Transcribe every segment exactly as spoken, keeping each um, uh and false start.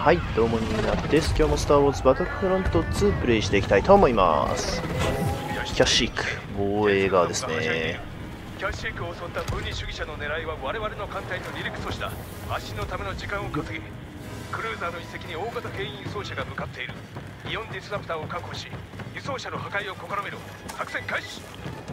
はい、どうもニーナです。今日もスター・ウォーズ・バトルフロントツープレイしていきたいと思います。キャッシーク、防衛側ですね。 キャッシークを襲った分離主義者の狙いは我々の艦隊の離陸阻止だ。足のための時間を稼げ。クルーザーの遺跡に大型兵員輸送車が向かっている。イオンディスラプターを確保し、輸送車の破壊を試みろ。作戦開始。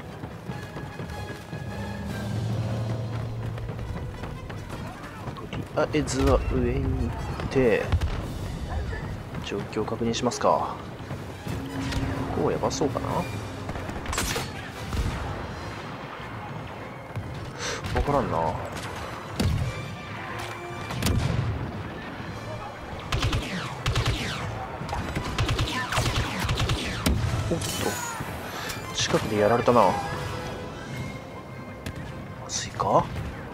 とりあえずは上に行って状況を確認しますか。ここやばそうかな。分からんな。おっと近くでやられたな。まずいか。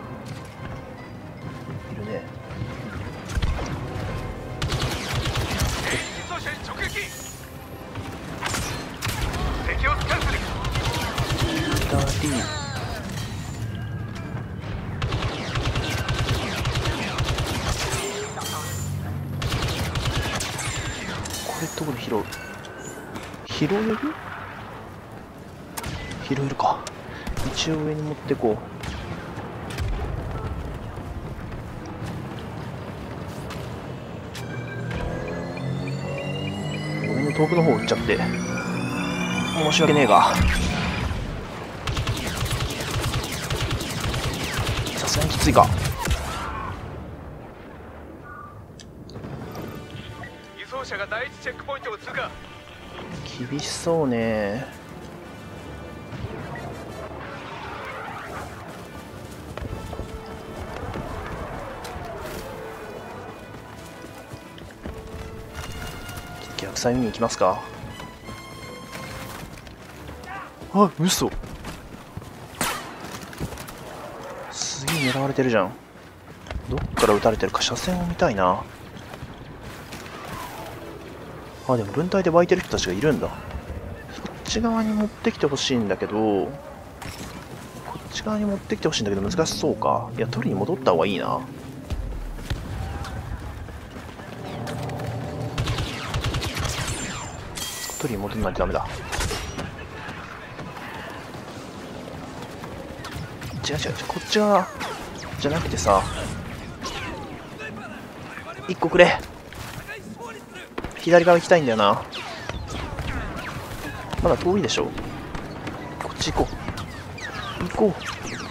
いるね。 輸送車に直撃。敵をスキャンする。 左これどこで拾う？拾える？拾えるか。一応上に持ってこう。ごめんね、遠くの方撃っちゃって申し訳ねえが、さすがにきついか。 輸送車が第一チェックポイントを通過。 厳しそうね。逆サイ見に行きますか。あ、嘘。すげえ狙われてるじゃん。どっから撃たれてるか車線を見たいな。あ、でも分隊で湧いてる人たちがいるんだ。そっち側に持ってきてほしいんだけど、こっち側に持ってきてほしいんだけど難しそうか。いや、取りに戻った方がいいな。取りに戻らないとダメだ。違う違う違う、こっち側じゃなくてさ、一個くれ。左側行きたいんだよな。まだ遠いでしょ。こっち行こう行こ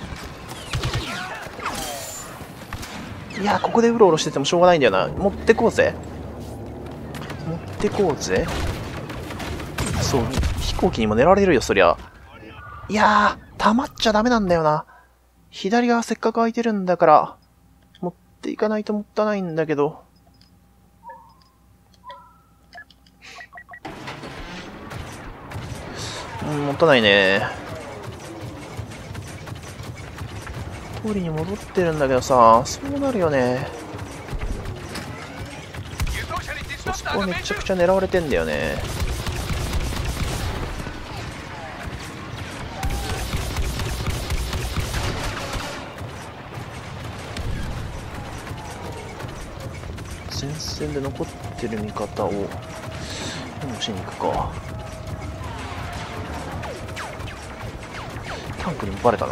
う。いや、ここでうろうろしててもしょうがないんだよな。持ってこうぜ持ってこうぜ。そう、飛行機にも狙われるよ、そりゃ。いやー、溜まっちゃダメなんだよな。左側せっかく空いてるんだから持っていかないともったいないんだけど。うん、もったいないね。通りに戻ってるんだけどさ、そうなるよね。そこはめちゃくちゃ狙われてんだよね。前線で残ってる味方を援護しに行くか。タンクにもバレたな。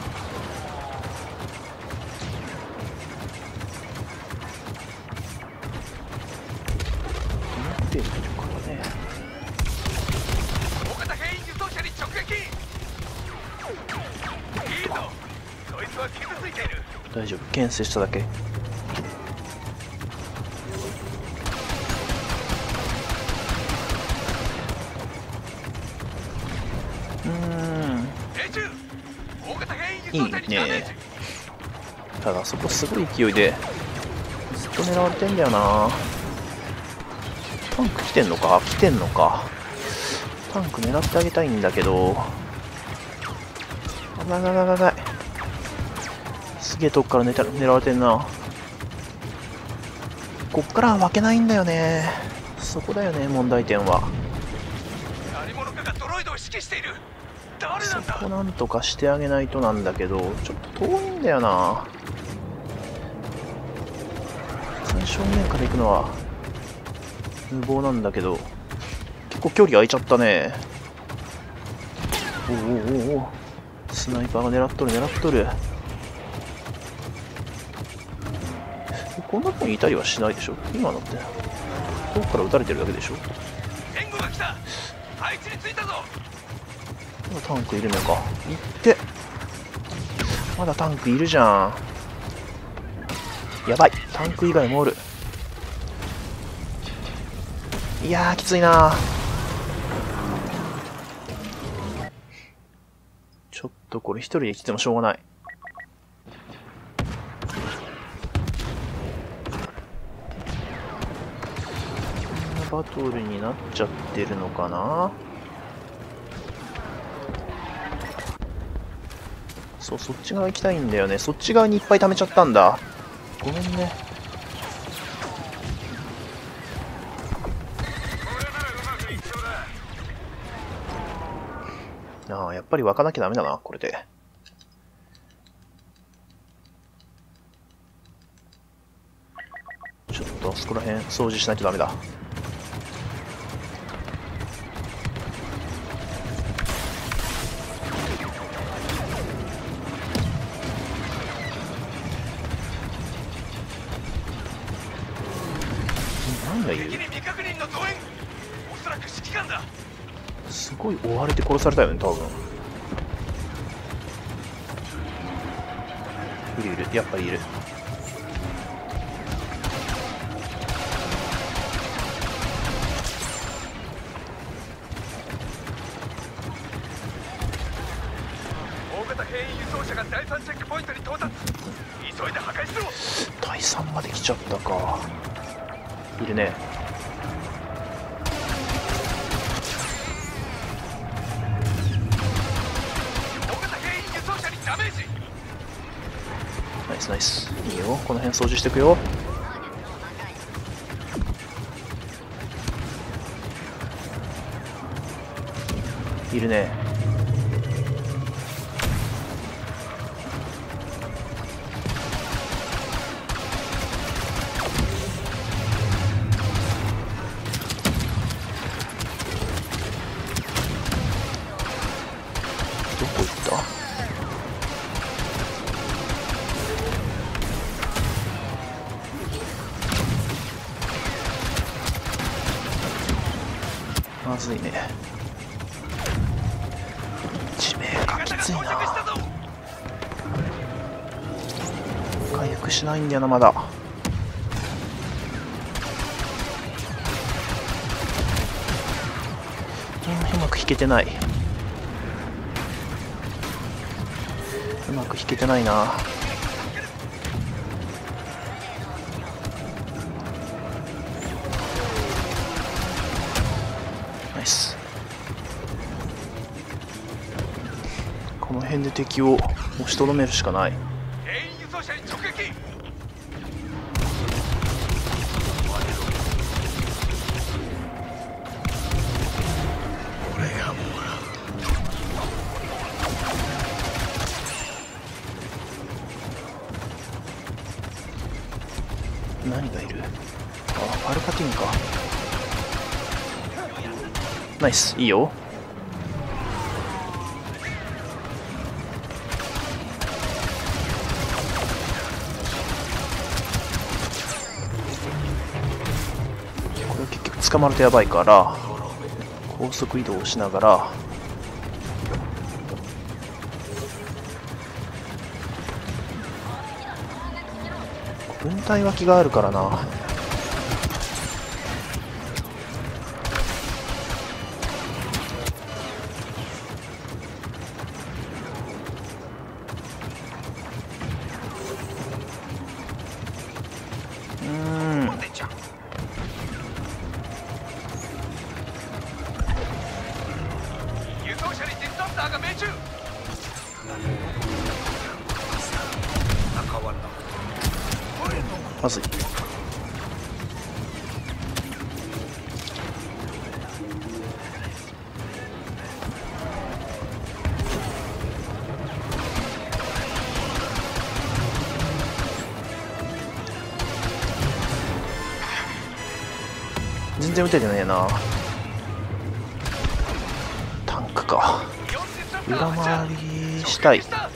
持ってるからね。 大型兵員輸送車に直撃。いいぞ。そいつは傷ついている。 大丈夫、牽制しただけ。いいね。ただそこすごい勢いでずっと狙われてんだよな。タンク来てんのか来てんのか。タンク狙ってあげたいんだけど、危ない危ない危ない。すげえとこから狙狙われてんな。こっからは負けないんだよね。そこだよね、問題点は。 何者かがドロイドを指揮している。 そこなんとかしてあげないとなんだけど、ちょっと遠いんだよな。正面から行くのは無謀なんだけど、結構距離空いちゃったね。おおおおお、スナイパーが狙っとる狙っとる。こんなとこにいたりはしないでしょ。今のって遠くから撃たれてるだけでしょ。 援護が来た。あいつについたぞ。 まだタンクいるのか。行って、まだタンクいるじゃん。やばい、タンク以外もおる。いやーきついなー。ちょっとこれ一人で来てもしょうがない。バトルになっちゃってるのかな。そう、そっち側行きたいんだよね。そっち側にいっぱい溜めちゃったんだ。ごめんね。ああ、やっぱり沸かなきゃダメだな、これで。ちょっと、そこら辺掃除しないとダメだ。何がいる？すごい追われて殺されたよね、多分。いるいる、やっぱりいる。 大型兵員輸送車がだいさんチェックポイントに到達。急いで破壊しろ。 だいさんまで来ちゃったか。いるね。ナイスナイス。いいよ、この辺掃除していくよ。いるね。どこ行った？まずいね。地名がきついな。回復しないんだよな、まだ。うん、うまく引けてない。うまく引けてないな。ナイス。この辺で敵を押しとどめるしかない。 兵員輸送車に直撃。俺がもらう。 何がいる？あ、パルパティンか。ナイス、いいよ。これ結局捕まるとやばいから高速移動しながら分隊脇があるからな。まずい。全然撃ててねえな。タンクか。裏回りしたい。ダ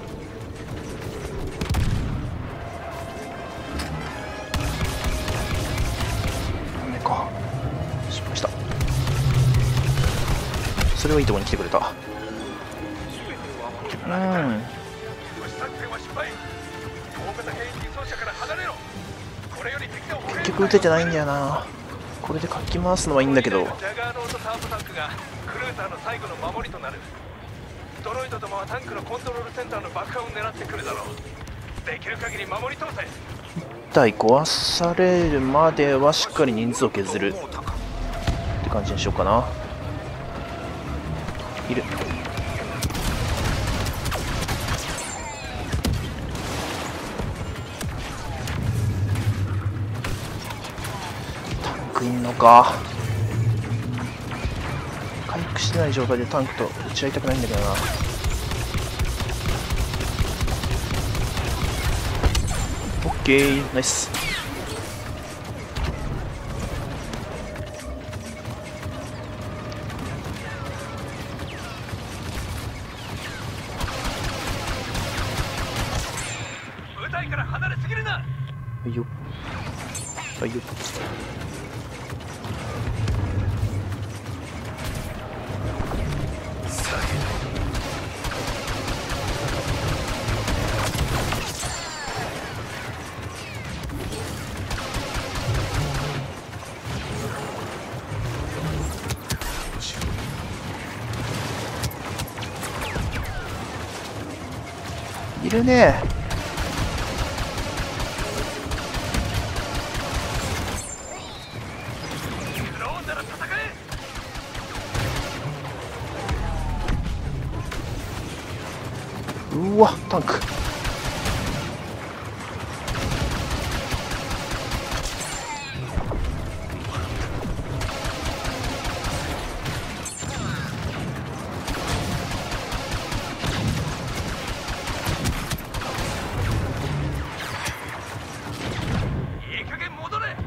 メか。失敗した。それはいいとこに来てくれた。うん。結局撃ててないんだよな。これでかき回すのはいいんだけど。 ジャガーノートターボタンクがクルーザーの最後の守りとなる。ドロイドどもはタンクのコントロールセンターの爆破を狙ってくるだろう。できる限り守り通せ。 一体壊されるまではしっかり人数を削るって感じにしようかな。いる。タンクいんのか。回復してない状態でタンクと打ち合いたくないんだけどな。オッケー、ナイス。 舞台から離れすぎるな。 はいよ。はいよ。いるね。うわ、タンク。 いい加減戻れ。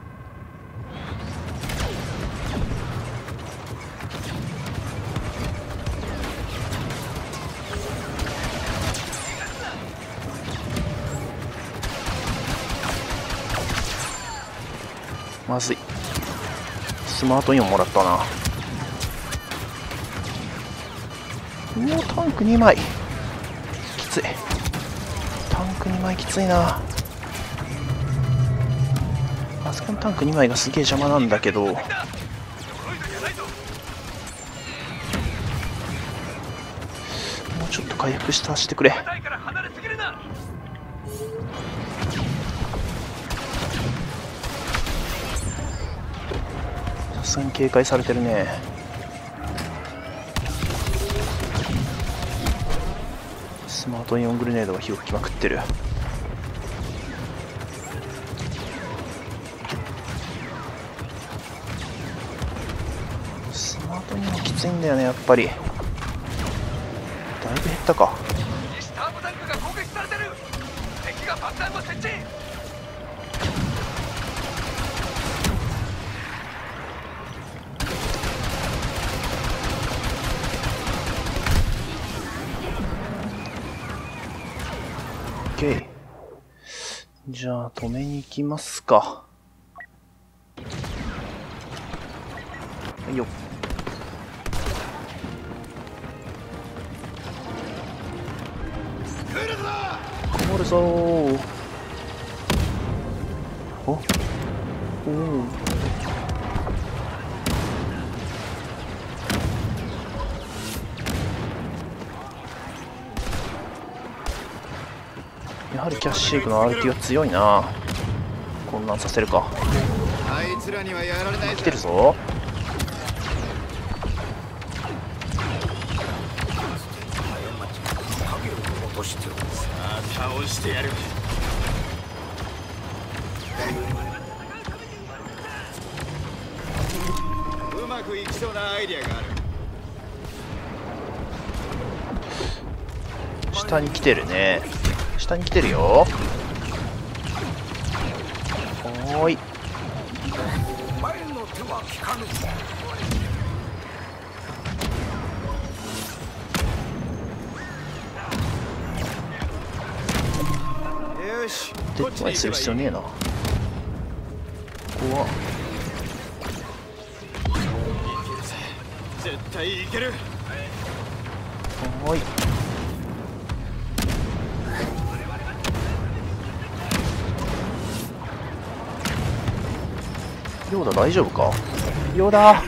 まずい。スマートイオンもらったな。もうタンクにまいきつい。タンクにまいきついな。あそこのタンクにまいがすげえ邪魔なんだけど、もうちょっと回復したしてくれ。さすがに警戒されてるね。スマートイオングレネードが火を吹きまくってる。スマートイオンきついんだよね、やっぱり。だいぶ減ったか。 スターボタンクが攻撃されてる。敵が爆弾を設置。 オッケー。じゃあ止めに行きますか。はいよ。こもるぞー。おおお。やはりキャッシークの アールティー は強いな。混乱させるか。 あいつらにはやられない。 来てるぞ。 倒してやる。うまくいきそうなアイディアがある。 下に来てるね。下に来てるよ。おーい。 前の手は聞かぬ。よし、 デッドアイする必要ねえな。ここは絶対いける。 はーい。ヨーダ大丈夫か。ヨーダ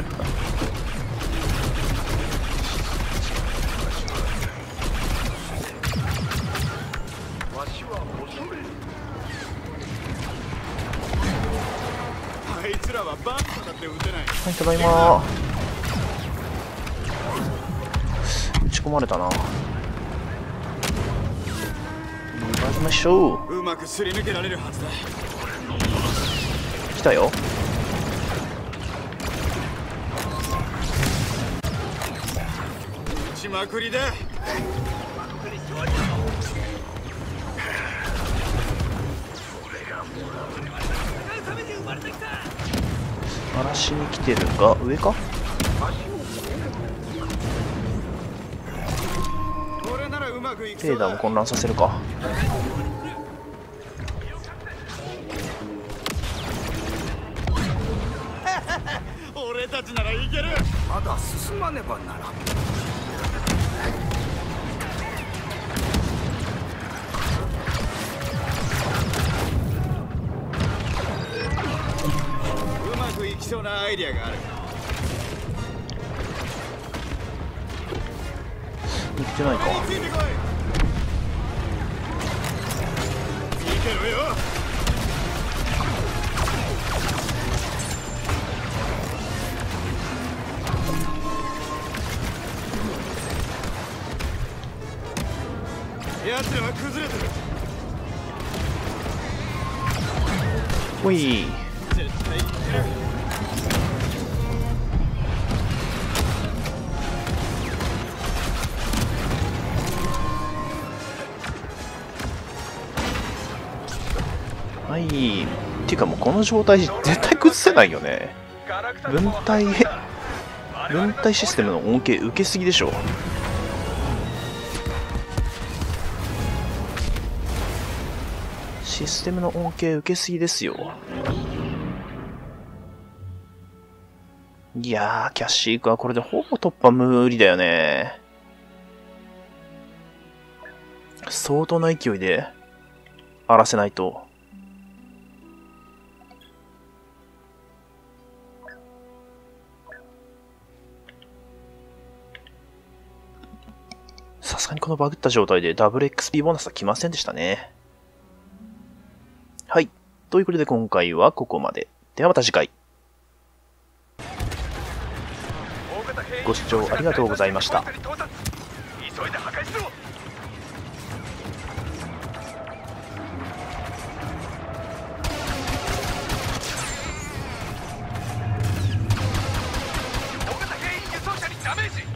あいつらはバンカだって撃てない。 はい、ただいま。打ち込まれたな。リバージましょう。 うまくすり抜けられるはずだ。 来たよ。 撃ちまくりだ。 荒らしに来てるが、上か。 これならうまくいきレそうだ。 ーダーも混乱させるか。 俺たちならいける。 まだ進まねばならん。 うまくいきそうなアイディアがある。 行ってないか。 ついてこい。見てろよ。奴らは崩れてる。 ほい。 絶対いける。 はい。っていうかもうこの状態絶対崩せないよね。分体分体システムの恩恵受けすぎでしょ。システムの恩恵受けすぎですよ。いやー、キャッシークはこれでほぼ突破無理だよね。相当な勢いで荒らせないと。さすがにこのバグった状態でダブル エックスピー ボーナスは来ませんでしたね。はい。ということで今回はここまで。ではまた次回。ご視聴ありがとうございました。 急いで破壊しろ。大型兵員輸送車にダメージ。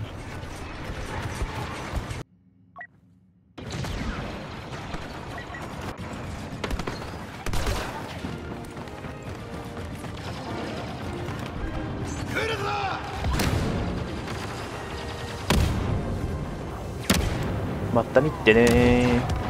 来るぞ。 また見てねー。